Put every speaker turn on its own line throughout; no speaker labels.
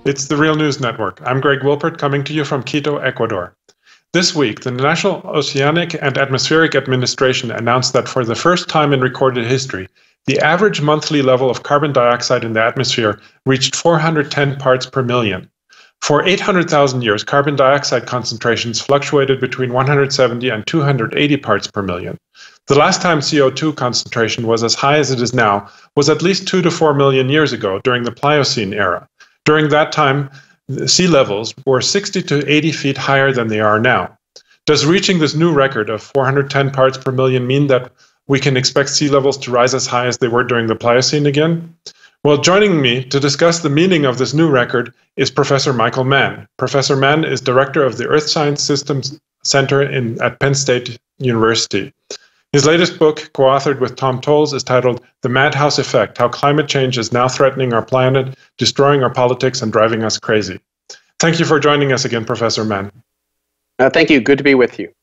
It's the Real News Network. I'm Greg Wilpert, coming to you from Quito, Ecuador. This week, the National Oceanic and Atmospheric Administration announced that for the first time in recorded history, the average monthly level of carbon dioxide in the atmosphere reached 410 parts per million. For 800,000 years, carbon dioxide concentrations fluctuated between 170 and 280 parts per million. The last time CO2 concentration was as high as it is now was at least 2 to 4 million years ago during the Pliocene era. During that time, the sea levels were 60 to 80 feet higher than they are now. Does reaching this new record of 410 parts per million mean that we can expect sea levels to rise as high as they were during the Pliocene again? Well, joining me to discuss the meaning of this new record is Professor Michael Mann. Professor Mann is director of the Earth Science Systems Center at Penn State University. His latest book, co-authored with Tom Tolles, is titled The Madhouse Effect: How Climate Change is Now Threatening Our Planet, Destroying Our Politics, and Driving Us Crazy. Thank you for joining us again, Professor Mann.
Thank you. Good to be with you.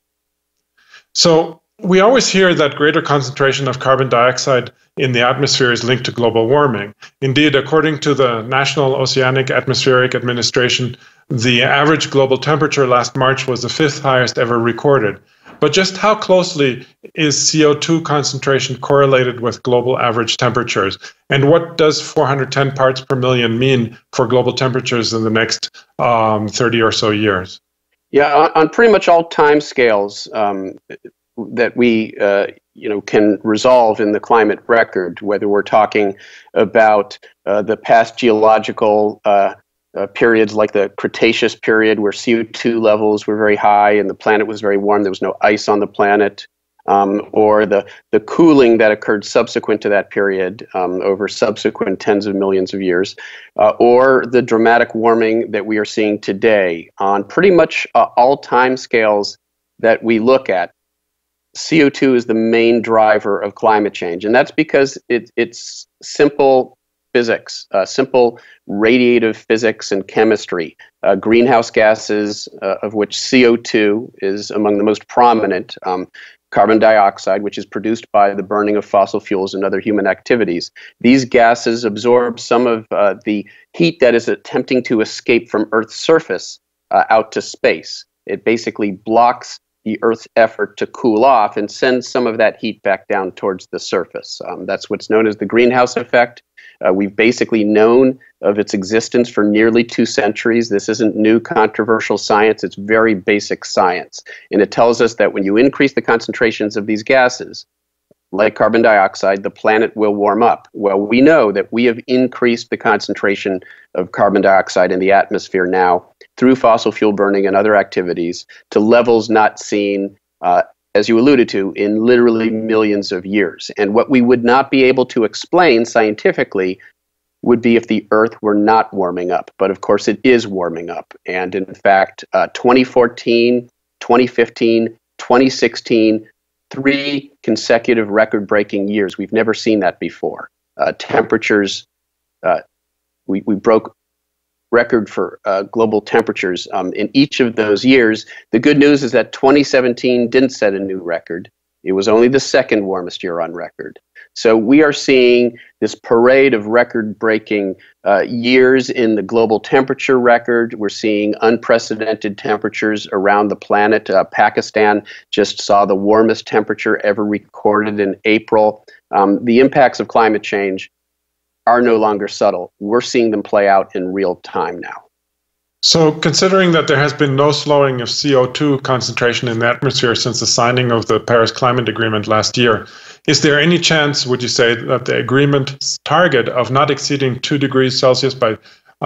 So, we always hear that greater concentration of carbon dioxide in the atmosphere is linked to global warming. Indeed, according to the National Oceanic Atmospheric Administration, the average global temperature last March was the 5th highest ever recorded. But just how closely is CO2 concentration correlated with global average temperatures? And what does 410 parts per million mean for global temperatures in the next 30 or so years?
Yeah, on pretty much all time scales that we can resolve in the climate record, whether we're talking about the past geological periods like the Cretaceous period where CO2 levels were very high and the planet was very warm, there was no ice on the planet, or the cooling that occurred subsequent to that period over subsequent tens of millions of years, or the dramatic warming that we are seeing today. On pretty much all time scales that we look at, CO2 is the main driver of climate change, and that's because it's simple physics, simple radiative physics and chemistry. Greenhouse gases, of which CO2 is among the most prominent, carbon dioxide, which is produced by the burning of fossil fuels and other human activities. These gases absorb some of the heat that is attempting to escape from Earth's surface out to space. It basically blocks the Earth's effort to cool off and sends some of that heat back down towards the surface. That's what's known as the greenhouse effect. We've basically known of its existence for nearly 2 centuries. This isn't new controversial science, it's very basic science. And it tells us that when you increase the concentrations of these gases, like carbon dioxide, the planet will warm up. Well, we know that we have increased the concentration of carbon dioxide in the atmosphere now through fossil fuel burning and other activities to levels not seen, as you alluded to, in literally millions of years. And what we would not be able to explain scientifically would be if the Earth were not warming up. But of course it is warming up. And in fact, 2014, 2015, 2016, 3 consecutive record-breaking years. We've never seen that before. Temperatures, we broke record for global temperatures in each of those years. The good news is that 2017 didn't set a new record. It was only the 2nd warmest year on record. So we are seeing this parade of record-breaking years in the global temperature record. We're seeing unprecedented temperatures around the planet. Pakistan just saw the warmest temperature ever recorded in April. The impacts of climate change are no longer subtle. We're seeing them play out in real time now.
So, considering that there has been no slowing of CO2 concentration in the atmosphere since the signing of the Paris Climate Agreement last year, is there any chance, would you say, that the agreement's target of not exceeding 2 degrees Celsius by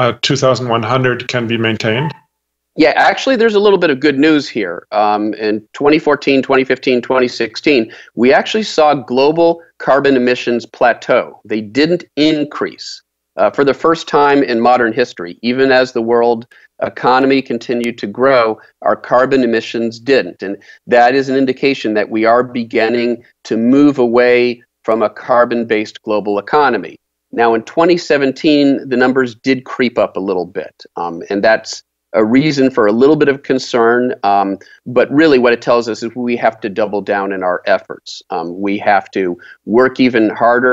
2100 can be maintained?
Yeah, actually, there's a little bit of good news here. In 2014, 2015, 2016, we actually saw global carbon emissions plateau. They didn't increase. For the first time in modern history, even as the world economy continued to grow, our carbon emissions didn't. And that is an indication that we are beginning to move away from a carbon-based global economy. Now, in 2017, the numbers did creep up a little bit, and that's a reason for a little bit of concern, but really what it tells us is we have to double down in our efforts. We have to work even harder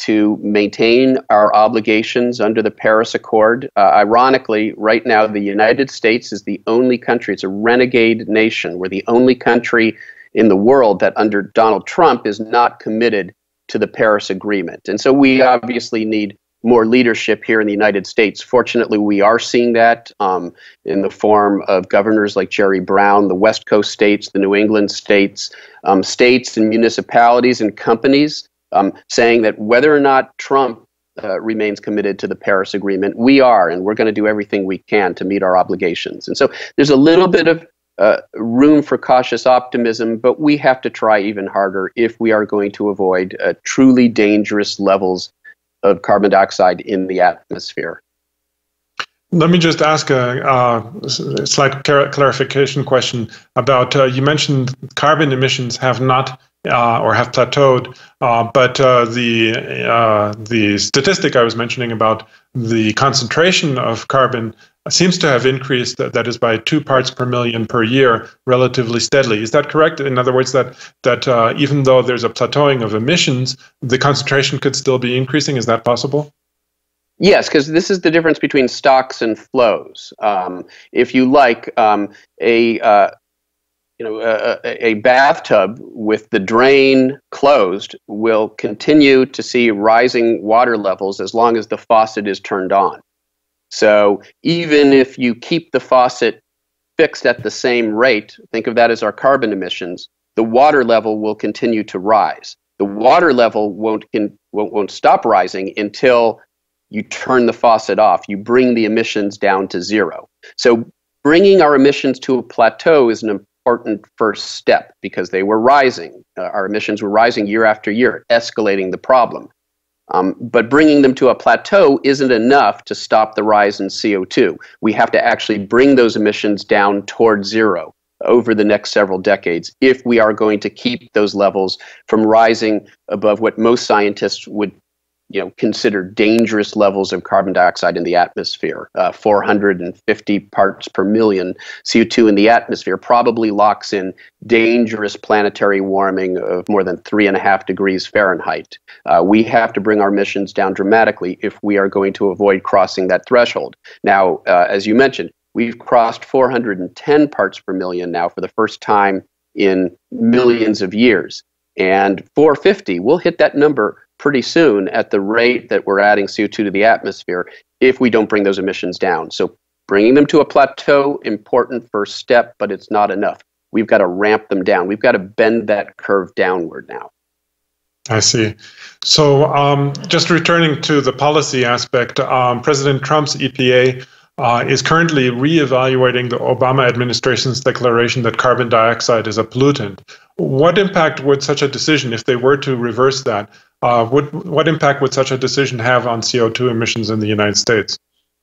to maintain our obligations under the Paris Accord. Ironically, right now, the United States is the only country, it's a renegade nation. We're the only country in the world that under Donald Trump is not committed to the Paris Agreement. And so we obviously need more leadership here in the United States. Fortunately, we are seeing that in the form of governors like Jerry Brown, the West Coast states, the New England states, states and municipalities and companies saying that whether or not Trump remains committed to the Paris Agreement, we are, and we're going to do everything we can to meet our obligations. And so there's a little bit of room for cautious optimism, but we have to try even harder if we are going to avoid truly dangerous levels of carbon dioxide in the atmosphere.
Let me just ask a slight clarification question about, you mentioned carbon emissions have not or have plateaued, but the statistic I was mentioning about the concentration of carbon seems to have increased, that is by 2 parts per million per year, relatively steadily. Is that correct? In other words, that even though there's a plateauing of emissions, the concentration could still be increasing? Is that possible?
Yes, because this is the difference between stocks and flows. If you like, a bathtub with the drain closed will continue to see rising water levels as long as the faucet is turned on. So even if you keep the faucet fixed at the same rate, think of that as our carbon emissions, the water level will continue to rise. The water level won't stop rising until you turn the faucet off. You bring the emissions down to zero. So bringing our emissions to a plateau is an important first step because they were rising. Our emissions were rising year after year, escalating the problem. But bringing them to a plateau isn't enough to stop the rise in CO2. We have to actually bring those emissions down toward zero over the next several decades if we are going to keep those levels from rising above what most scientists would consider dangerous levels of carbon dioxide in the atmosphere. 450 parts per million CO2 in the atmosphere probably locks in dangerous planetary warming of more than 3.5 degrees Fahrenheit. We have to bring our emissions down dramatically if we are going to avoid crossing that threshold. Now, as you mentioned, we've crossed 410 parts per million now for the first time in millions of years. And 450, we'll hit that number pretty soon at the rate that we're adding CO2 to the atmosphere if we don't bring those emissions down. So bringing them to a plateau, important first step, but it's not enough. We've got to ramp them down. We've got to bend that curve downward now.
I see. So just returning to the policy aspect, President Trump's EPA is currently reevaluating the Obama administration's declaration that carbon dioxide is a pollutant. What impact would such a decision, if they were to reverse that, what impact would such a decision have on CO2 emissions in the United States?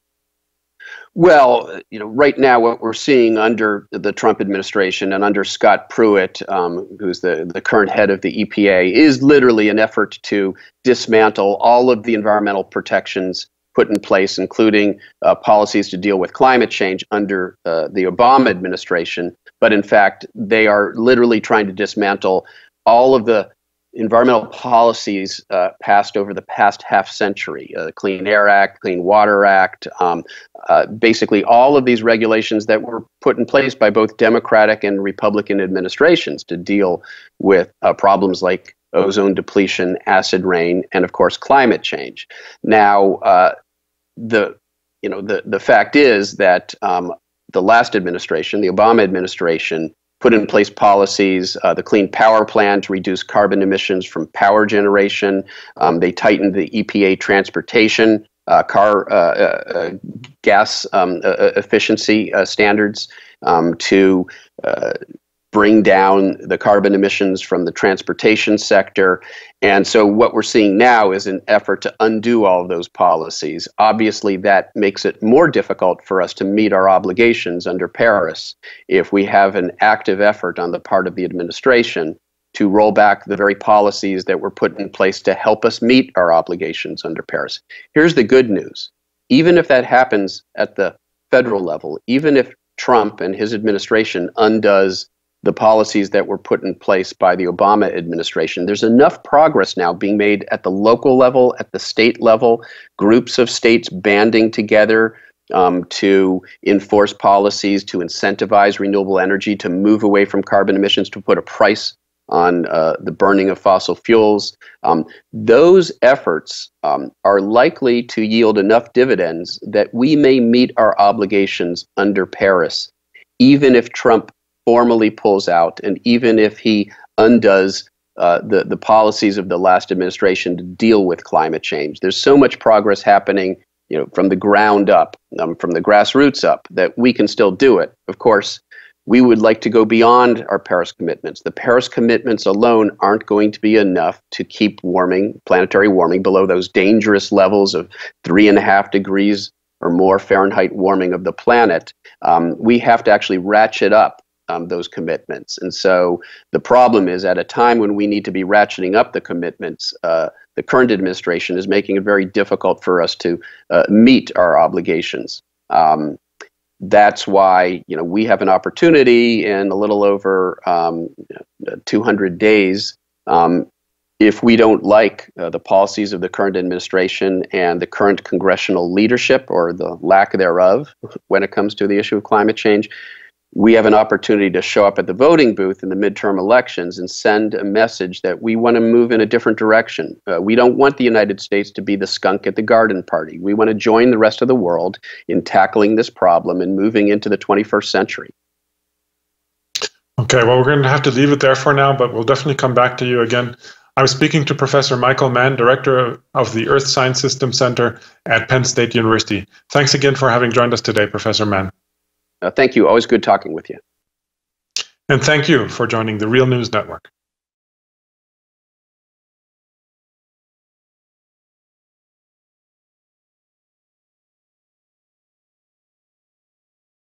Well, right now what we're seeing under the Trump administration and under Scott Pruitt, who's the current head of the EPA, is literally an effort to dismantle all of the environmental protections put in place, including policies to deal with climate change under the Obama administration. But in fact, they are literally trying to dismantle all of the environmental policies passed over the past half century, the Clean Air Act, Clean Water Act, basically all of these regulations that were put in place by both Democratic and Republican administrations to deal with problems like ozone depletion, acid rain, and of course climate change. Now, the fact is that the last administration, the Obama administration, put in place policies, the Clean Power Plan to reduce carbon emissions from power generation. They tightened the EPA transportation, gas efficiency standards to bring down the carbon emissions from the transportation sector. And so what we're seeing now is an effort to undo all of those policies. Obviously, that makes it more difficult for us to meet our obligations under Paris if we have an active effort on the part of the administration to roll back the very policies that were put in place to help us meet our obligations under Paris. Here's the good news. Even if that happens at the federal level, even if Trump and his administration undoes the policies that were put in place by the Obama administration. There's enough progress now being made at the local level, at the state level, groups of states banding together to enforce policies, to incentivize renewable energy, to move away from carbon emissions, to put a price on the burning of fossil fuels. Those efforts are likely to yield enough dividends that we may meet our obligations under Paris, even if Trump formally pulls out, and even if he undoes the policies of the last administration to deal with climate change. There's so much progress happening, from the ground up, from the grassroots up, that we can still do it. Of course, we would like to go beyond our Paris commitments. The Paris commitments alone aren't going to be enough to keep planetary warming, below those dangerous levels of 3.5 degrees or more Fahrenheit warming of the planet. We have to actually ratchet up those commitments. And so the problem is, at a time when we need to be ratcheting up the commitments, the current administration is making it very difficult for us to meet our obligations. That's why we have an opportunity in a little over 200 days. If we don't like the policies of the current administration and the current congressional leadership, or the lack thereof, when it comes to the issue of climate change, we have an opportunity to show up at the voting booth in the midterm elections and send a message that we want to move in a different direction. We don't want the United States to be the skunk at the garden party. We want to join the rest of the world in tackling this problem and moving into the 21st century.
Okay, well, we're going to have to leave it there for now, but we'll definitely come back to you again. I was speaking to Professor Michael Mann, Director of the Earth Science System Center at Penn State University. Thanks again for having joined us today, Professor Mann.
Thank you. Always good talking with you.
And thank you for joining the Real News Network.